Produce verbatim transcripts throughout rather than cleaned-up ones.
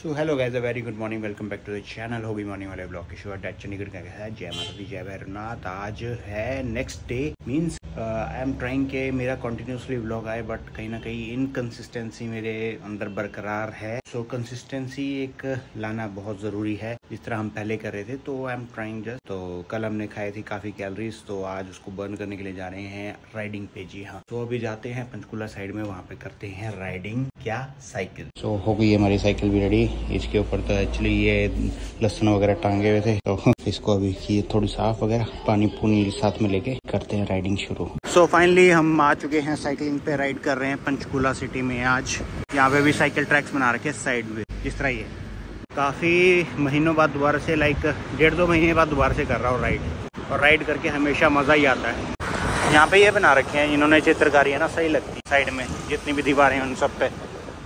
So hello guys, a very good morning, welcome back to the channel होगी morning वाले vlog के show date Chandigarh का है। जय माता दी, जय भैरवनाथ। आज है next day, means I am trying के मेरा कंटिन्यूसली ब्लॉग आए, बट कहीं ना कहीं इनकंसिस्टेंसी मेरे अंदर बरकरार है। सो so, कंसिस्टेंसी एक लाना बहुत ज़रूरी है, जिस तरह हम पहले कर रहे थे। तो आई एम ट्राइंग जस्ट। तो कल हमने खाई थी काफ़ी कैलोरीज, तो आज उसको बर्न करने के लिए जा रहे हैं राइडिंग पे। जी हाँ, तो अभी जाते हैं पंचकूला साइड में, वहाँ पे करते हैं राइडिंग, क्या साइकिल। सो so, हो गई हमारी साइकिल भी रेडी। इसके ऊपर तो एक्चुअली ये लहसुन वगैरह टांगे हुए थे, तो इसको अभी ये थोड़ी साफ वगैरह पानी पूनी साथ में लेके करते हैं राइडिंग शुरू। सो so, फाइनली हम आ चुके हैं, साइकिलिंग पे राइड कर रहे हैं पंचकूला सिटी में। आज यहाँ पे भी साइकिल ट्रैक्स बना रखे साइड में, इस तरह ही है। काफ़ी महीनों बाद दोबारा से, लाइक डेढ़ दो महीने बाद दोबारा से कर रहा हूँ राइड, और राइड करके हमेशा मज़ा ही आता है। यहाँ पे ये बना रखे हैं इन्होंने चित्रकारी, है ना, सही लगती साइड में जितनी भी दीवारें हैं उन सब पे।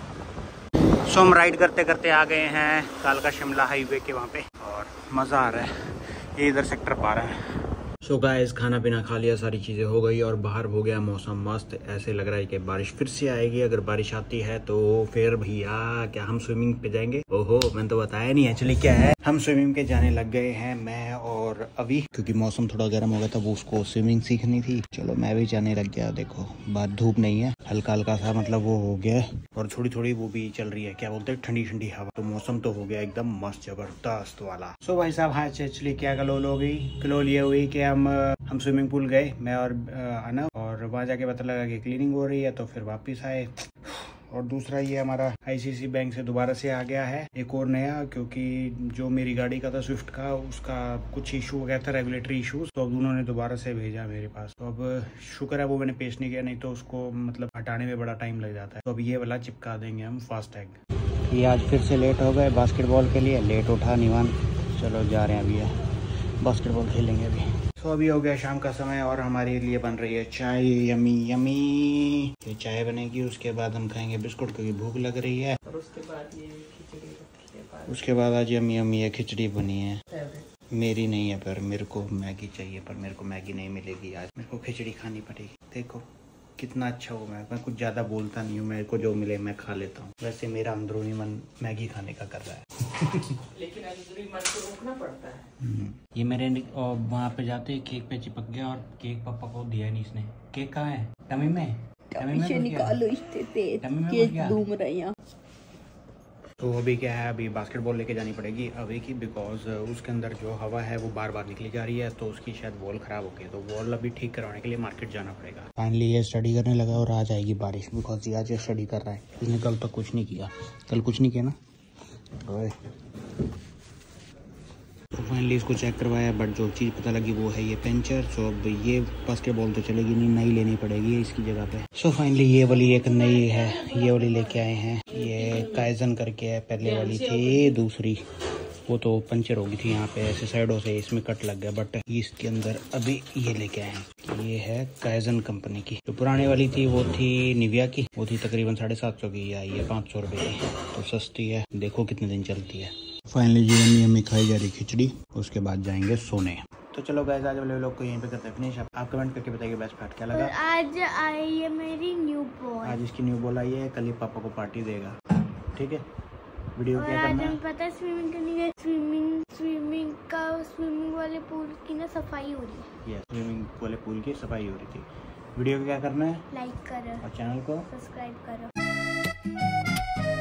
सो हम राइड करते करते आ गए हैं कालका शिमला हाईवे के वहाँ पे, और मज़ा आ रहा है। ये इधर सेक्टर बारह है। सो गाइस, खाना पीना खा लिया, सारी चीज़ें हो गई, और बाहर हो गया मौसम मस्त। ऐसे लग रहा है कि बारिश फिर से आएगी। अगर बारिश आती है तो फिर भैया क्या हम स्विमिंग पे जाएंगे। ओहो, मैंने तो बताया नहीं। एक्चुअली क्या है, हम स्विमिंग पे जाने लग गए हैं, मैं और अभी, क्योंकि मौसम थोड़ा गर्म हो गया था, वो उसको स्विमिंग सीखनी थी। चलो मैं भी जाने लग गया। देखो बात धूप नहीं है, हल्का हल्का सा मतलब वो हो गया, और थोड़ी थोड़ी वो भी चल रही है, क्या बोलते हैं, ठंडी ठंडी हवा। तो मौसम तो हो गया एकदम मस्त जबरदस्त वाला। सो भाई साहब, हाँ एक्चुअली क्या कलोल हो गई, कलोल ये हुई कि हम हम स्विमिंग पूल गए, मैं और अनव, और वहाँ जाके पता लगा कि क्लीनिंग हो रही है, तो फिर वापस आए। और दूसरा ये हमारा आईसीआईसीआई बैंक से दोबारा से आ गया है एक और नया, क्योंकि जो मेरी गाड़ी का था स्विफ्ट का, उसका कुछ इशू हो गया था, रेगुलेटरी इशूज, तो अब उन्होंने दोबारा से भेजा मेरे पास। तो अब शुक्र है वो मैंने पेश नहीं किया, नहीं तो उसको मतलब हटाने में बड़ा टाइम लग जाता है। तो अब ये वाला चिपका देंगे हम, फास्टैग। ये आज फिर से लेट हो गए बास्केटबॉल के लिए, लेट उठा निवान। चलो जा रहे हैं अभी, बास्केटबॉल खेलेंगे अभी। तो अभी हो गया शाम का समय, और हमारे लिए बन रही है चाय। यमी यमी ये चाय बनेगी, उसके बाद हम खाएंगे बिस्कुट, क्योंकि भूख लग रही है। और उसके बाद ये खिचड़ी, उसके बाद आज यमी यमी ये खिचड़ी बनी है। मेरी नहीं है, पर मेरे को मैगी चाहिए, पर मेरे को मैगी नहीं मिलेगी आज, मेरे को खिचड़ी खानी पड़ेगी। देखो कितना अच्छा हो, मैं मैं कुछ ज़्यादा बोलता नहीं हूँ, मेरे को जो मिले मैं खा लेता हूँ। वैसे मेरा अंदरूनी मन मैगी खाने का कर रहा है लेकिन अंदरूनी मन को रोकना पड़ता है। ये मेरे वहाँ पे जाते केक पे चिपक गया, और केक पापा को दिया नहीं इसने। केक कहाँ है? टमी में, टमी में निकालो इससे, केक घूम रहे हैं। तो अभी क्या है, अभी बास्केटबॉल लेके जानी पड़ेगी अभी की, बिकॉज उसके अंदर जो हवा है वो बार बार निकली जा रही है, तो उसकी शायद बॉल खराब हो गई, तो बॉल अभी ठीक करवाने के लिए मार्केट जाना पड़ेगा। फाइनली ये स्टडी करने लगा, और आज आएगी बारिश, बिकॉज ये आज स्टडी कर रहा है। इसने कल तक कुछ नहीं किया, कल कुछ नहीं किया ना। तो फाइनली इसको चेक करवाया, बट जो चीज़ पता लगी वो है ये पंचर। सो अब ये बास्केटबॉल तो चलेगी नहीं, नई लेनी पड़ेगी इसकी जगह पे। सो फाइनली ये वाली एक नई है, ये वाली लेके आए हैं। ये काइजन करके है, पहले वाली थी दूसरी, वो तो पंचर हो गई थी यहाँ पे, ऐसे साइडों से इसमें कट लग गया, बट इसके अंदर अभी ये लेके आए हैं। ये है काइजन कंपनी की। जो पुरानी वाली थी वो थी निविया की, वो थी तकरीबन साढ़े सात सौ की, आई है पाँच सौ रुपये की, तो सस्ती है। देखो कितने दिन चलती है। फाइनली जी यम्मी यम्मी खाई जा रही खिचड़ी, उसके बाद जाएंगे सोने। तो चलो गाइस, आज वाले लोग को यहीं पे करते हैं फिनिश। आप कमेंट करके बताइए बेस्ट पार्ट क्या लगा। आज आई है मेरी न्यू बॉल, आज इसकी न्यू बॉल आई है, कल ही पापा को पार्टी देगा, ठीक है। वीडियो और क्या आज करना हमें पता है स्विमिंग करनी है, स्विमिंग स्विमिंग का स्विमिंग वाले पूल की ना सफाई हो रही है। ये स्विमिंग वाले पूल की सफाई हो रही थी। वीडियो को क्या करना है, लाइक करो और चैनल को सब्सक्राइब करो।